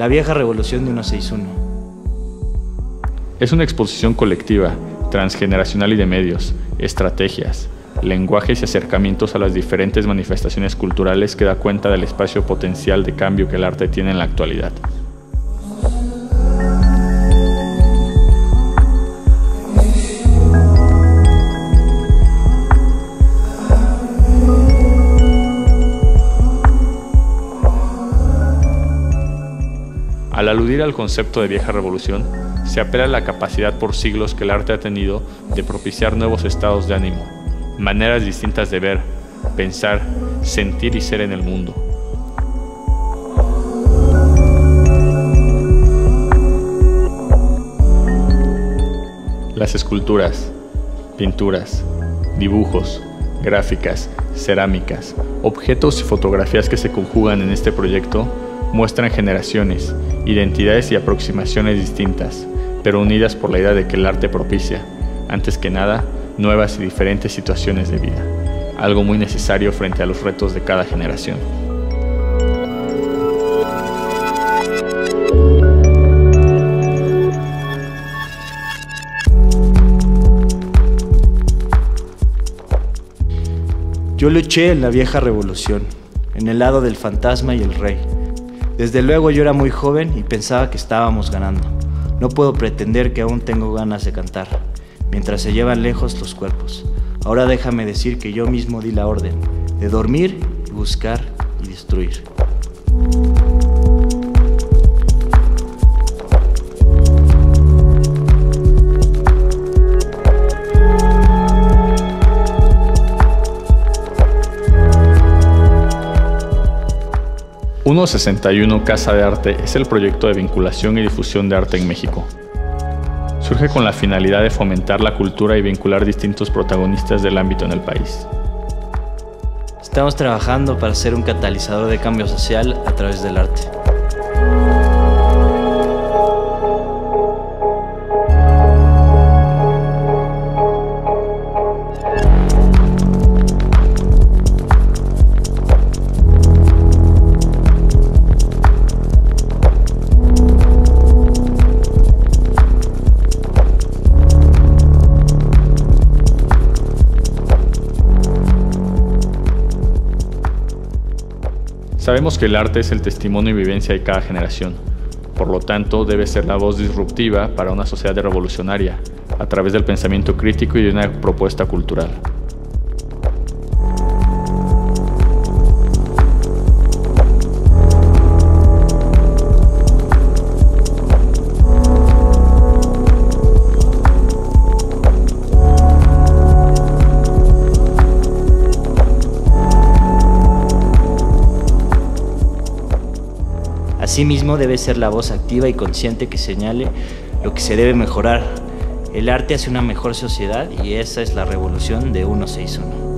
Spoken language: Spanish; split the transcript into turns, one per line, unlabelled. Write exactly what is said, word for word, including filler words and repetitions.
La vieja revolución de ciento sesenta y uno.
Es una exposición colectiva, transgeneracional y de medios, estrategias, lenguajes y acercamientos a las diferentes manifestaciones culturales que da cuenta del espacio potencial de cambio que el arte tiene en la actualidad. Al aludir al concepto de vieja revolución, se apela a la capacidad por siglos que el arte ha tenido de propiciar nuevos estados de ánimo, maneras distintas de ver, pensar, sentir y ser en el mundo. Las esculturas, pinturas, dibujos, gráficas, cerámicas, objetos y fotografías que se conjugan en este proyecto muestran generaciones, identidades y aproximaciones distintas, pero unidas por la idea de que el arte propicia, antes que nada, nuevas y diferentes situaciones de vida, algo muy necesario frente a los retos de cada generación.
Yo luché en la vieja revolución, en el lado del fantasma y el rey. Desde luego yo era muy joven y pensaba que estábamos ganando. No puedo pretender que aún tengo ganas de cantar, mientras se llevan lejos los cuerpos. Ahora déjame decir que yo mismo di la orden de dormir y buscar y destruir.
ciento sesenta y uno Casa de Arte es el proyecto de vinculación y difusión de arte en México. Surge con la finalidad de fomentar la cultura y vincular distintos protagonistas del ámbito en el país.
Estamos trabajando para ser un catalizador de cambio social a través del arte.
Sabemos que el arte es el testimonio y vivencia de cada generación, por lo tanto debe ser la voz disruptiva para una sociedad revolucionaria, a través del pensamiento crítico y de una propuesta cultural.
Asimismo, debe ser la voz activa y consciente que señale lo que se debe mejorar. El arte hace una mejor sociedad y esa es la revolución de ciento sesenta y uno.